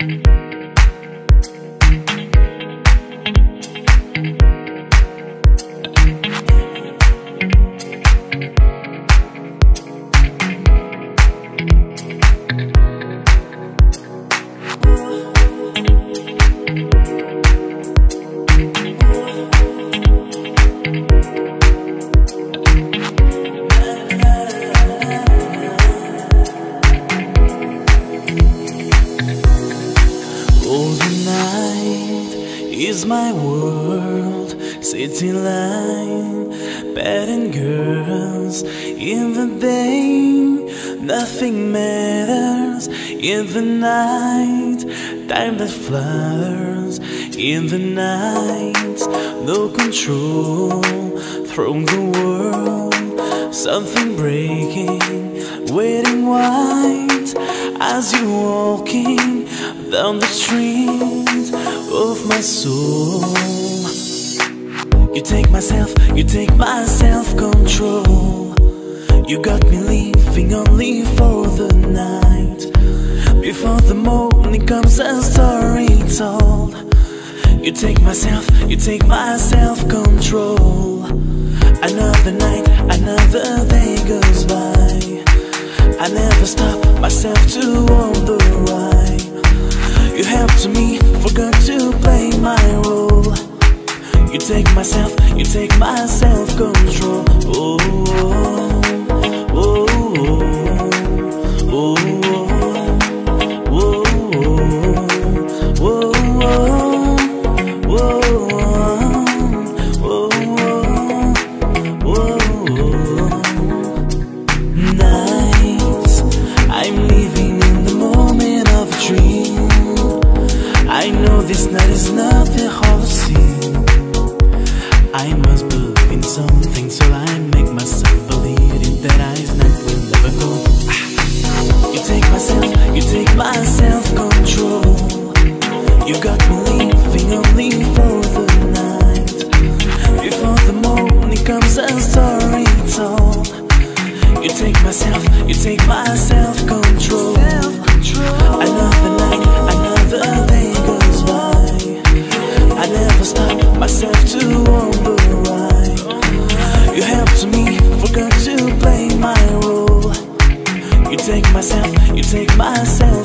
Is my world, city line, bad and girls in the day, nothing matters in the night, time that flutters in the night, no control from the world, something breaking, waiting white as you're walking down the street of my soul. You take my self-control. You got me living only for the night. Before the morning comes a story told. You take my self-control. Another night, another day goes by. I never stop myself to wonder why. You helped to me, forgot to play my role. You take my self-control. Oh, oh, oh, oh, oh, oh, oh, nights I'm living in the moment of a dream. I know this night is not the whole scene. I must believe in something, so I make myself believe that this night will never go. You take my self-control. You got me living only for the night. Before the morning comes a story told. You take my self-control. Another night, another day goes by. I never stop myself to wonder why. You helped me, forgot to play my role. You take my self